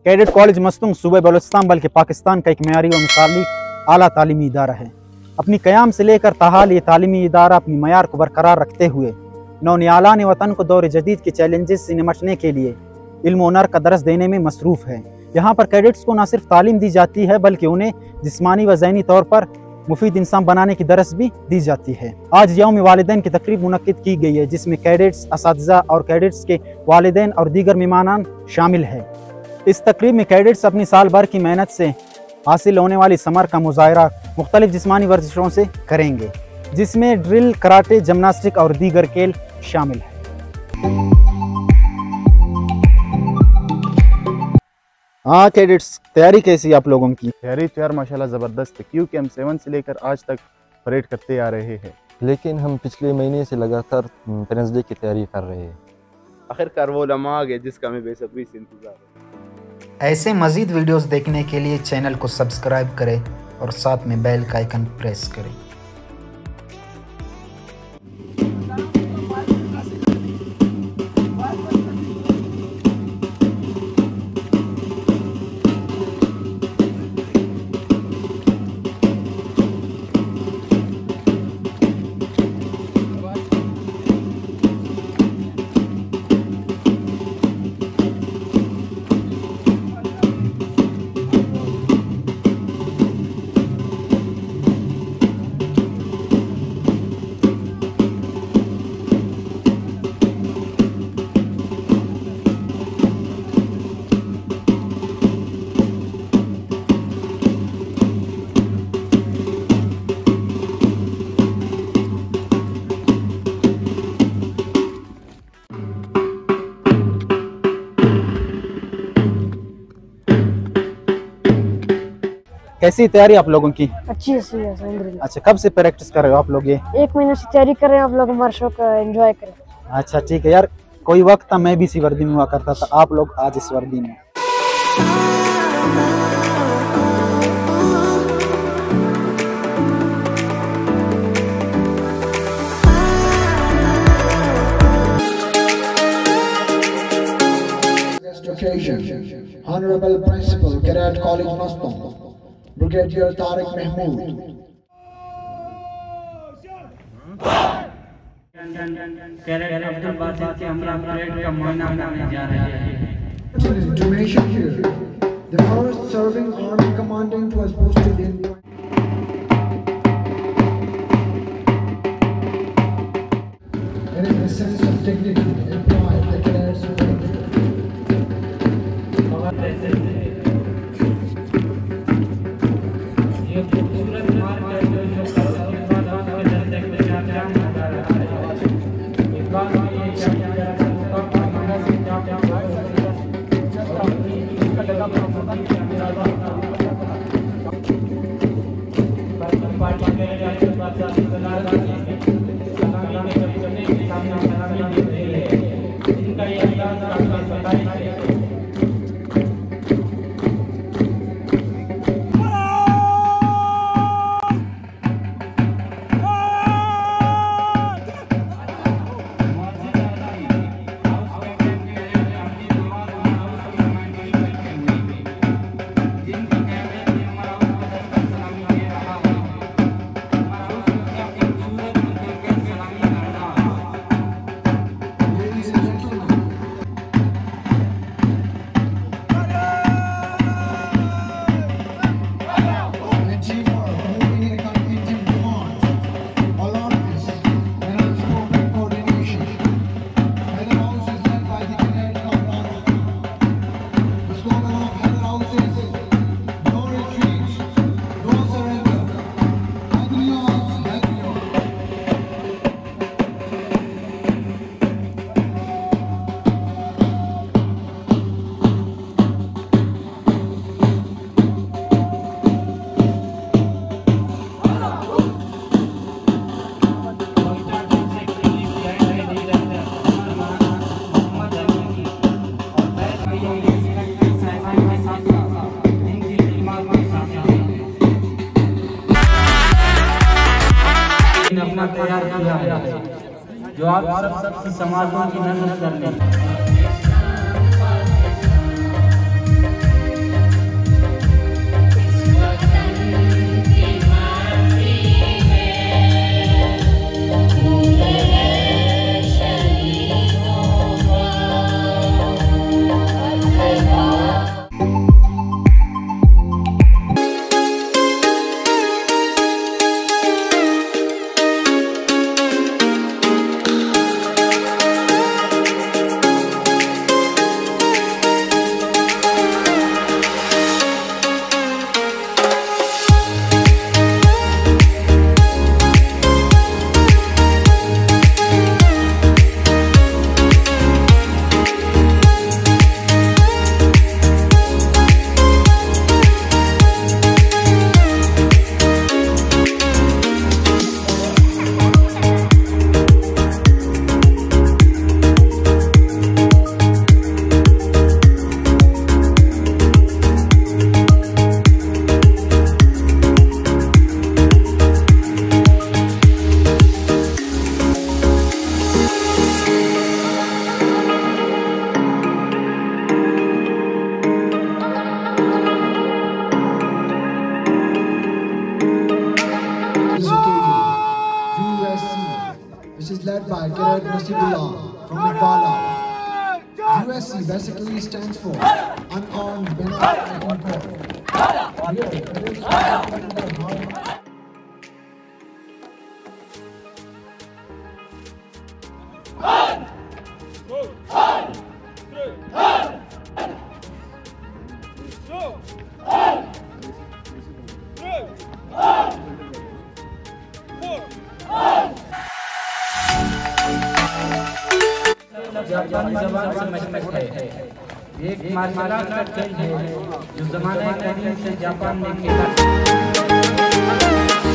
Cadet college Mastung सूबे बलोचिस्तान बल्कि पाकिस्तान का एक मेयारी और मिसाली आला तालीमी इदारा है। अपनी क़याम से लेकर ताहाल ये तालीमी इदारा अपनी मयार को बरकरार रखते हुए नौनियालान वतन को दौर जदीद के चैलेंजेस से निमटने के लिए इल्म हुनर का दरस देने में मसरूफ़ है। यहाँ पर कैडेट्स को न सिर्फ तालीम दी जाती है बल्कि उन्हें जिस्मानी व ज़हनी तौर पर मुफीद इंसान बनाने की दरस भी दी जाती है। आज यौम वालिदैन की तकरीब मुनक्किद की गई है जिसमें कैडेट्स, असातिज़ा और कैडेट्स के वालिदैन और दीगर मेहमानान शामिल है। इस तकरीब में कैडेट्स अपनी साल भर की मेहनत से हासिल होने वाली समर का मुजाहरा मुख्तलिफ जिस्मानी वर्जिशों से करेंगे, जिसमें ड्रिल, कराटे, जिम्नास्टिक और दीगर खेल शामिल है। हाँ कैडेट्स, तैयारी कैसी आप लोगों की? तैयारी तो यार माशाल्लाह ज़बरदस्त है, क्योंकि हम 7 से लेकर आज तक परेड करते आ रहे हैं। लेकिन हम पिछले महीने से लगातार पेरेंट्स डे की तैयारी कर रहे हैं। आखिरकार वो लम्हा आ गया जिसका हमें बेसब्री से इंतजार है। ऐसे मज़ीद वीडियोस देखने के लिए चैनल को सब्सक्राइब करें और साथ में बेल का आइकन प्रेस करें। कैसी तैयारी आप लोगों की? अच्छी है। अच्छा, कब से प्रैक्टिस कर रहे हो आप लोग? ये 1 महीने से तैयारी कर रहे हैं। आप लोग हमारे शो का एंजॉय करें। अच्छा ठीक है यार, कोई वक्त था मैं भी इसी वर्दी में हुआ करता था, आप लोग आज इस वर्दी में। Honorable Principal, Cadet College Mastung, Brigadier Tariq Mahmood. Cadet Abdul Basit से हम परेड का मुआयना करने जा रहे हैं। Information here. The first serving army commandant was posted in. There is a sense of dignity and pride that cadets will. अपना तैयार किया है जो आप सब समाजों की नजर करते हैं। by Cadet from Nepal. USC basically stands for Unarmed Benefit Import. Here, cadets are taking how जापानी जबान समझते हैं। एक मार्शल आर्ट का खेल है जो जमाने कदीम से जापान में खेला